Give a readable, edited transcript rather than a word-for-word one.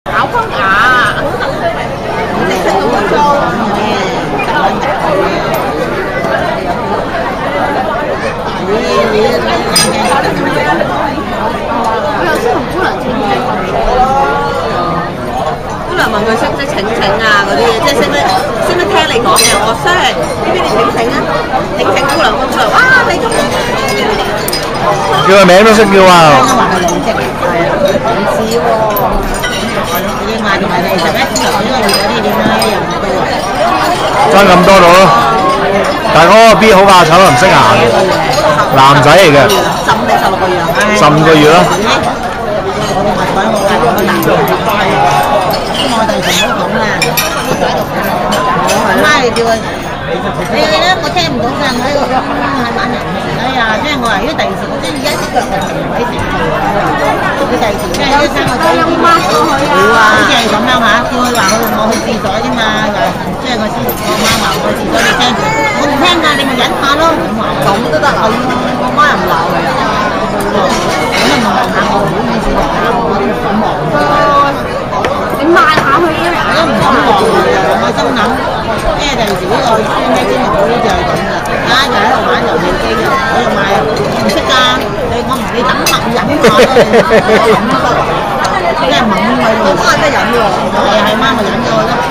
炒風牙，你食到乜糟？我有先同姑娘傾偈，姑娘問佢識唔識請啊嗰啲嘢，即係識唔識聽你講嘅？我識，呢邊你請啊，請姑娘，姑娘，哇你咁叫個名都識叫啊！ 話佢兩隻，係啊，唔似喎。你賣同埋你11呢個月嗰啲點樣一樣唔多啊？ 爭咁多度咯，但係嗰個 B 好怕醜，唔識行，男仔嚟嘅， 15定16個月啊 15個月咯。 我哋就唔好講啦，媽你叫佢，你咧我聽唔到㗎，我喺度係晚人。哎呀，即係我話如果第二時我真係一腳就唔喺食佢，佢第二時即係一生個仔點抹過去啊？好啊，好似係咁樣嚇，叫佢話我去廁所啫嘛，即係我知我媽話我去廁所你聽，我唔聽㗎，你咪忍下咯，咁都得啊？我媽又唔鬧佢啊，咁啊望下我唔好意思話我都唔敢望佢。你抹下佢啊！我都唔敢望佢啊！我心諗，即係第時呢個孫咧先好就係咁啦，就喺度玩遊戲機啊！我又買唔識㗎，你等下忍下咯，我忍得，即係猛佢。我媽真係忍喎，係媽咪忍咗咯。